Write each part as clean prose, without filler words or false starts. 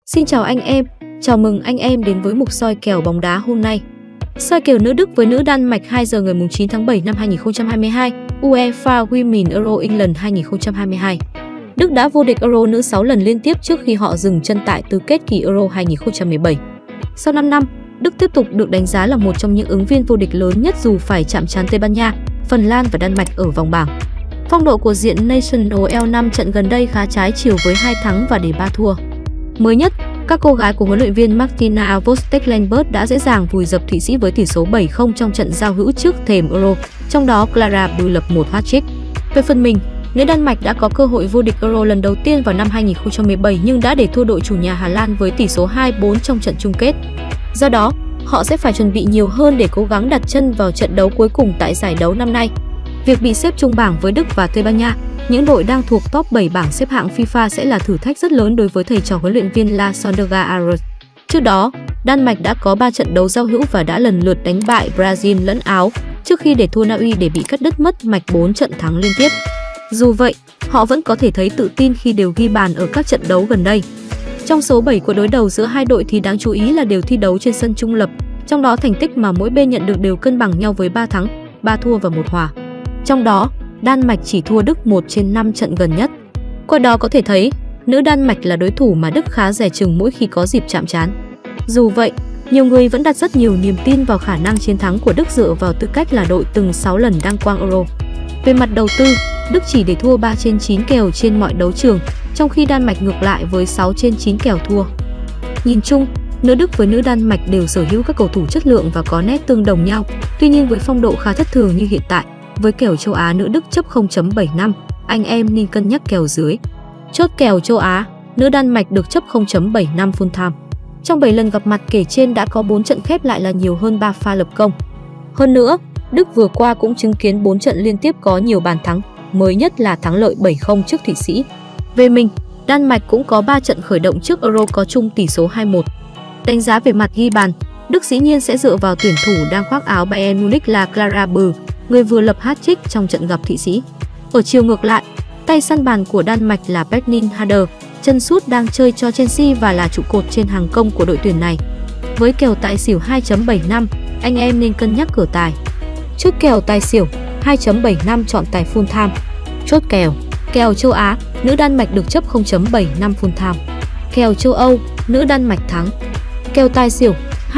Xin chào anh em, chào mừng anh em đến với mục soi kèo bóng đá hôm nay. Soi kèo nữ Đức với nữ Đan Mạch 2 giờ ngày 9 tháng 7 năm 2022, UEFA Women Euro England 2022. Đức đã vô địch Euro nữ 6 lần liên tiếp trước khi họ dừng chân tại tứ kết kỳ Euro 2017. Sau 5 năm, Đức tiếp tục được đánh giá là một trong những ứng viên vô địch lớn nhất dù phải chạm trán Tây Ban Nha, Phần Lan và Đan Mạch ở vòng bảng. Phong độ của diện National L 5 trận gần đây khá trái chiều với 2 thắng và để 3 thua. Mới nhất, các cô gái của huấn luyện viên Martina Voss-Tecklenburg đã dễ dàng vùi dập Thụy Sĩ với tỷ số 7-0 trong trận giao hữu trước thềm Euro, trong đó Clara Bühl lập một hat-trick. Về phần mình, nữ Đan Mạch đã có cơ hội vô địch Euro lần đầu tiên vào năm 2017 nhưng đã để thua đội chủ nhà Hà Lan với tỷ số 2-4 trong trận chung kết. Do đó, họ sẽ phải chuẩn bị nhiều hơn để cố gắng đặt chân vào trận đấu cuối cùng tại giải đấu năm nay. Việc bị xếp chung bảng với Đức và Tây Ban Nha, những đội đang thuộc top 7 bảng xếp hạng FIFA sẽ là thử thách rất lớn đối với thầy trò huấn luyện viên La Sondega Aros. Trước đó, Đan Mạch đã có 3 trận đấu giao hữu và đã lần lượt đánh bại Brazil lẫn Áo trước khi để thua Na Uy để bị cắt đứt mất mạch 4 trận thắng liên tiếp. Dù vậy, họ vẫn có thể thấy tự tin khi đều ghi bàn ở các trận đấu gần đây. Trong số 7 cuộc đối đầu giữa hai đội thì đáng chú ý là đều thi đấu trên sân trung lập, trong đó thành tích mà mỗi bên nhận được đều cân bằng nhau với 3 thắng, 3 thua và 1 hòa. Trong đó, Đan Mạch chỉ thua Đức 1 trên 5 trận gần nhất. Qua đó có thể thấy, nữ Đan Mạch là đối thủ mà Đức khá dè chừng mỗi khi có dịp chạm trán. Dù vậy, nhiều người vẫn đặt rất nhiều niềm tin vào khả năng chiến thắng của Đức dựa vào tư cách là đội từng 6 lần đăng quang Euro. Về mặt đầu tư, Đức chỉ để thua 3 trên 9 kèo trên mọi đấu trường, trong khi Đan Mạch ngược lại với 6 trên 9 kèo thua. Nhìn chung, nữ Đức với nữ Đan Mạch đều sở hữu các cầu thủ chất lượng và có nét tương đồng nhau. Tuy nhiên với phong độ khá thất thường như hiện tại, với kèo châu Á nữ Đức chấp 0.75, anh em nên cân nhắc kèo dưới. Chốt kèo châu Á, nữ Đan Mạch được chấp 0.75 full time. Trong 7 lần gặp mặt kể trên đã có 4 trận khép lại là nhiều hơn 3 pha lập công. Hơn nữa, Đức vừa qua cũng chứng kiến 4 trận liên tiếp có nhiều bàn thắng, mới nhất là thắng lợi 7-0 trước Thụy Sĩ. Về mình, Đan Mạch cũng có 3 trận khởi động trước Euro có chung tỷ số 2-1. Đánh giá về mặt ghi bàn, Đức dĩ nhiên sẽ dựa vào tuyển thủ đang khoác áo Bayern Munich là Clara Bühl, người vừa lập hat-trick trong trận gặp Thụy Sĩ. Ở chiều ngược lại, tay săn bàn của Đan Mạch là Bernin Hader, chân sút đang chơi cho Chelsea và là trụ cột trên hàng công của đội tuyển này. Với kèo tài xỉu 2.75, anh em nên cân nhắc cửa tài. Chốt kèo tài xỉu 2.75 chọn tài full time. Chốt kèo châu Á, nữ Đan Mạch được chấp 0.75 full time. Kèo châu Âu, nữ Đan Mạch thắng. Kèo tài xỉu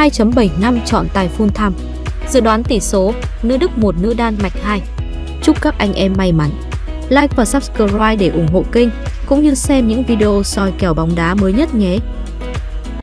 2.75 chọn tài full time. Dự đoán tỷ số, nữ Đức 1 nữ Đan Mạch 2. Chúc các anh em may mắn. Like và subscribe để ủng hộ kênh, cũng như xem những video soi kèo bóng đá mới nhất nhé.